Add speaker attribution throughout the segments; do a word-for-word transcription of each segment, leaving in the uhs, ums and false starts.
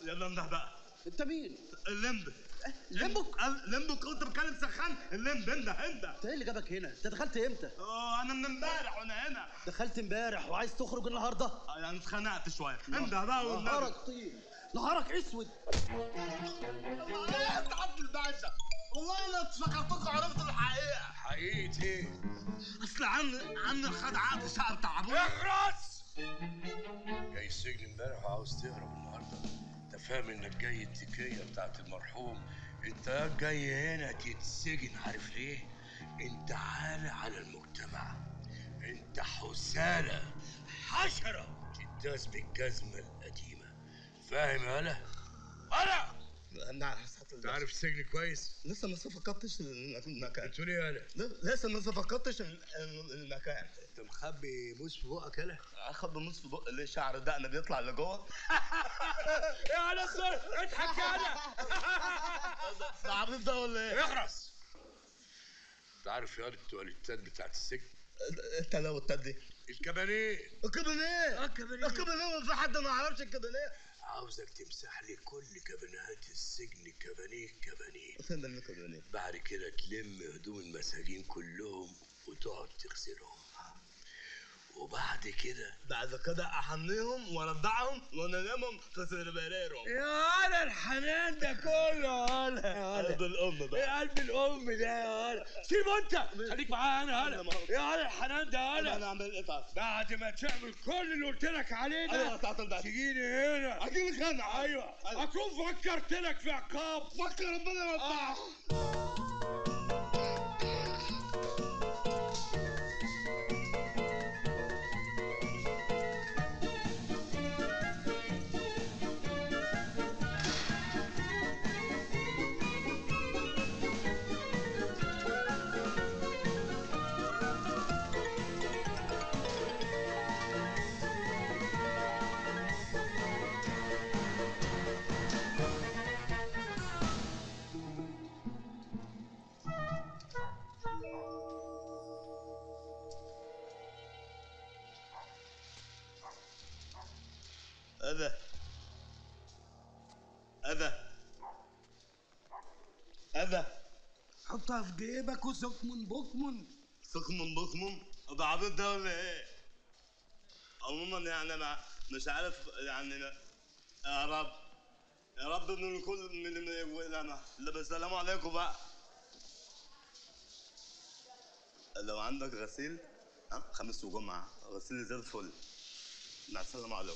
Speaker 1: يلا امدح بقى.
Speaker 2: انت مين؟
Speaker 1: اللمب.
Speaker 2: لمبك؟
Speaker 1: لمبك كنت بتكلم سخان. اللمب امدح امدح.
Speaker 2: انت ايه اللي جابك هنا؟ انت دخلت امتى؟
Speaker 1: اه انا من امبارح وانا هنا.
Speaker 2: دخلت امبارح وعايز تخرج النهارده؟
Speaker 1: اه يعني اتخنقت شويه. امدح بقى والنبي.
Speaker 2: نهارك طين، نهارك اسود.
Speaker 1: والله انت عبد الباشا، والله انا افتكرتكم عرفت الحقيقه.
Speaker 3: حقيقة ايه؟
Speaker 1: اصل عم عم خد عقد شقه بتاع ابويا.
Speaker 3: اخرس! جاي السجن امبارح وعاوز تهرب النهارده. انت فاهم انك جاي التكيه بتاعت المرحوم. انت جاي هنا تتسجن، عارف ليه؟ انت عالة على المجتمع. انت حسالة حشرة تداس بالجزمة القديمة. فاهم يالا؟ انا
Speaker 1: انا حسيت
Speaker 3: انت عارف السجن كويس؟
Speaker 1: لسه ما صفقتش المكان.
Speaker 3: بتقول ايه يالا؟
Speaker 1: لسه ما صفقتش المكان.
Speaker 3: انت مخبي موس في بقك يالا؟
Speaker 1: اخد بنص في بق ليه؟ شعر دقنه بيطلع لجوه.
Speaker 3: يا نصر اضحك يالا.
Speaker 1: ده عبيط ده ولا ايه؟
Speaker 3: اخرس! انت عارف يالا التواليتات بتاعت السجن؟
Speaker 1: انت لو التدي
Speaker 3: الكبانيه.
Speaker 1: الكابينيه.
Speaker 3: الكابينيه.
Speaker 1: الكابينيه في حد ما يعرفش الكابينيه؟
Speaker 3: عاوزك تمسح لي كل كابينات السجن كابانيه كابانيه.
Speaker 1: فين الكابينيه؟
Speaker 3: بعد كده تلم هدوم المساجين كلهم وتقعد تغسلهم. وبعد كده
Speaker 1: بعد كده احميهم وارضعهم وانامهم في سربريرهم.
Speaker 3: يا هلا الحنان ده كله. هلا يا
Speaker 1: قلب الام بقى.
Speaker 3: ايه قلب الام ده يا هلا؟ سيبه انت، خليك معايا انا. هلا يا هلا الحنان ده. هلا
Speaker 1: انا اعمل ايه طيب؟
Speaker 3: بعد ما تعمل كل اللي قلت لك عليه ده
Speaker 1: ايوه تعطل بقى.
Speaker 3: تجيني هنا.
Speaker 1: اجيلك هنا.
Speaker 3: ايوه اكون فكرت لك في عقاب.
Speaker 1: فكر ربنا يوفقك. أذى أذى أذى
Speaker 2: حطها في جيبك وسكمن بكمن.
Speaker 1: سخمن بخمن. ده عبيط ده ولا ايه؟ عموما يعني انا مش عارف يعني. يا رب يا رب ان الكل من اللي السلام عليكم بقى. لو عندك غسيل ها خميس وجمعة غسيل زي الفل. مع السلامة عليكم.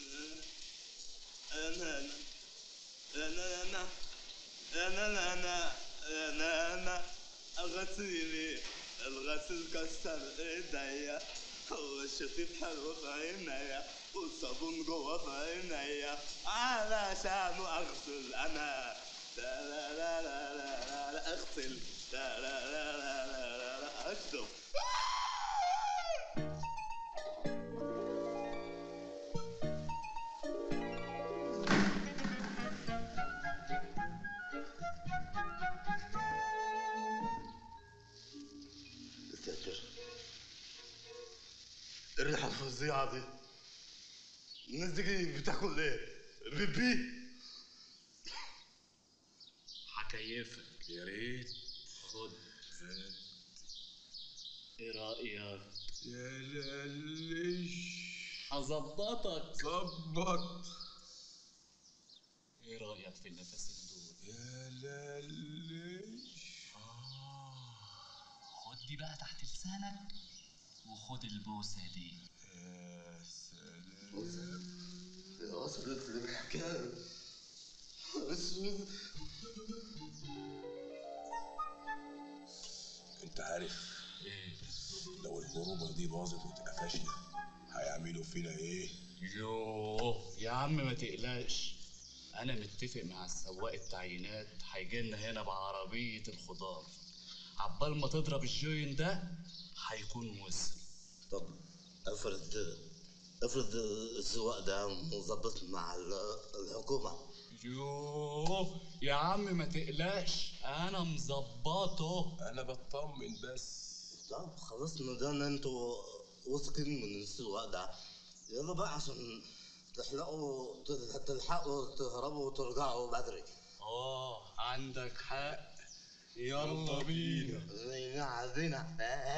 Speaker 1: انا انا انا انا انا انا انا انا غسيلي الغسيل كسر ايديا والشفيف حلو في عينيا والصابون جوه في عينيا علشان اغسل انا. لا لا لا لا لا لا اغسل. لا لا لا لا لا لا اكتب. الريحة الفظيعة دي. الناس دي بتاكل ايه؟ بيبي؟
Speaker 4: هكيفك.
Speaker 3: يا ريت.
Speaker 4: خد. ايه رأيك؟
Speaker 3: يا للش.
Speaker 4: هظبطك.
Speaker 3: ظبط.
Speaker 4: ايه رأيك في النفسين دول؟
Speaker 3: يا للش.
Speaker 4: آه. خد دي بقى تحت لسانك وخد البوسة دي.
Speaker 3: يا سلام.
Speaker 1: وصلت للحكاية. اسود.
Speaker 3: انت عارف
Speaker 4: ايه؟
Speaker 3: لو الغروبة دي باظت واتقفشنا هيعملوا فينا ايه؟
Speaker 4: يوه يا عم ما تقلقش، انا متفق مع السواق التعيينات هيجيلنا هنا بعربية الخضار. عبال ما تضرب الجوين ده هيكون وصل.
Speaker 1: طب افرض افرض السواق ده مظبط مع الحكومة.
Speaker 4: يوه يا عم ما تقلقش انا مظبطه.
Speaker 3: انا بطمن بس.
Speaker 1: طب خلاص ما دام انتوا واثقين من السواق ده يلا بقى عشان
Speaker 5: تحلقوا تلحقوا تهربوا وترجعوا بدري.
Speaker 4: اه عندك حق، يلا بينا.
Speaker 5: زينا زينا.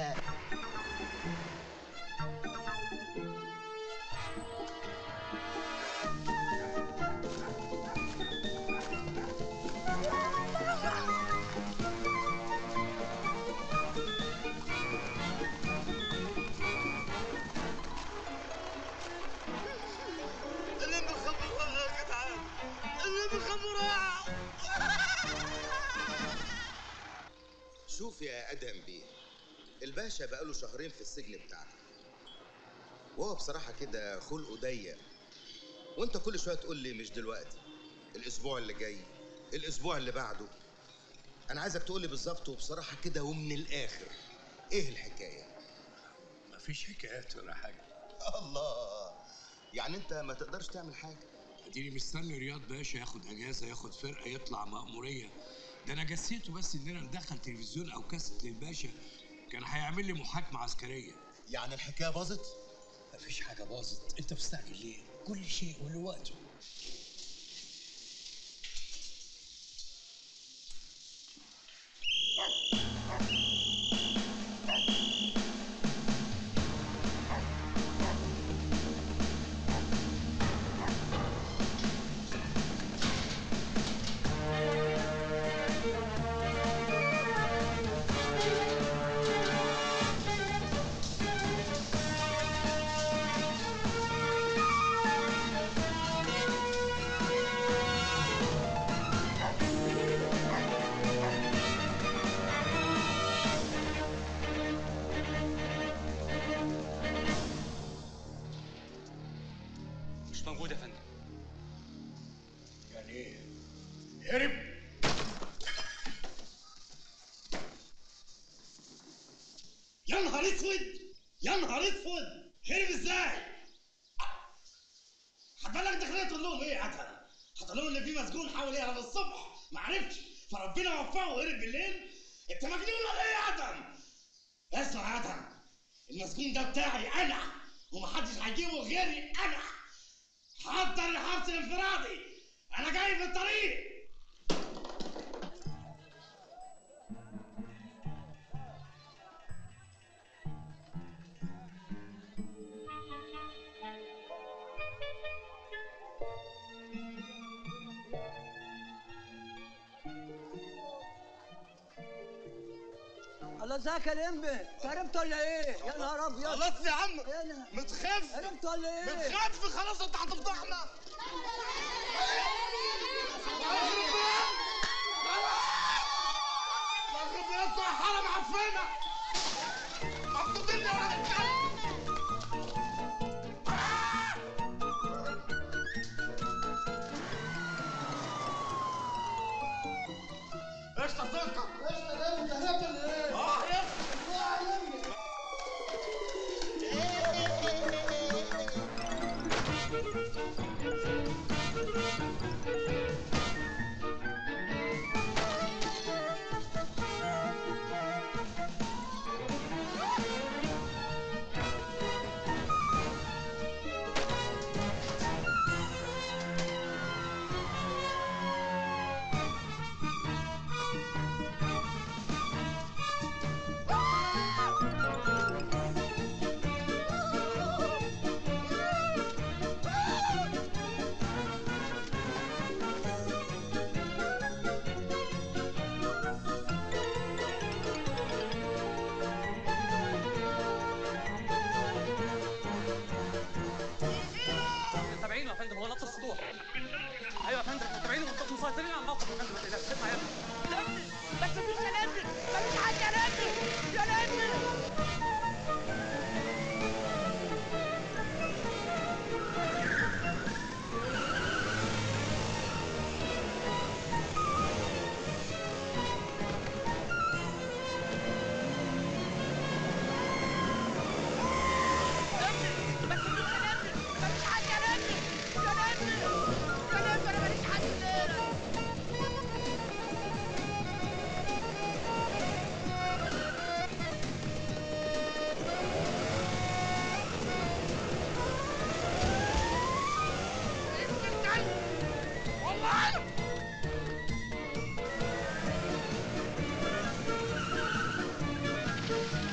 Speaker 1: اللي مخبرها يا جدعان، اللي مخبرها.
Speaker 6: شوف يا ادهم بيه، الباشا بقاله شهرين في السجن بتاعنا، وهو بصراحه كده خلقه ضيق، وانت كل شويه تقول لي مش دلوقتي، الاسبوع اللي جاي، الاسبوع اللي بعده. انا عايزك تقول لي بالظبط وبصراحه كده ومن الاخر، ايه الحكايه؟
Speaker 3: مفيش حكايات ولا حاجه.
Speaker 6: الله، يعني انت ما تقدرش تعمل حاجه؟
Speaker 3: اديني مستني رياض باشا ياخد اجازه، ياخد فرقه، يطلع مأموريه. ده انا جسيته بس اننا ندخل تلفزيون او كاسيت للباشا كان هيعمل لي محاكمه عسكريه.
Speaker 6: يعني الحكايه باظت؟
Speaker 3: مفيش حاجه باظت، انت مستعجل ليه؟ كل شيء وله وقته.
Speaker 4: مش موجود يا فندم.
Speaker 3: يعني ايه؟ هرب؟
Speaker 2: يا نهار اسود، يا نهار اسود، هرب ازاي؟ حضرتك داخلين تقول لهم ايه يا عتل؟ هتقول لهم ان في مسجون حاول يهرب الصبح ما عرفش فربنا وفقه وهرب بالليل؟ انت مجنون ولا ايه يا عتل؟ اسمع يا عتل، المسجون ده بتاعي انا ومحدش هيجيبه غيري انا. حضر الحبس الانفرادي، انا جاي في الطريق.
Speaker 7: الله ازيك يا لمبي؟ انت هربت ولا ايه؟ يا نهار ابيض.
Speaker 1: خلاص يا عم،
Speaker 7: يا نهار-
Speaker 1: متخف
Speaker 7: هربت ولا ايه؟
Speaker 1: متخف، خلاص انت هتفضحنا. مغرب بيطلع حرم عفنه. مبسوطين يا ولاد الكلب. قشطه ثقه.
Speaker 2: قشطه ده انت هربت ولا ايه؟
Speaker 1: اه يا
Speaker 8: Thank you.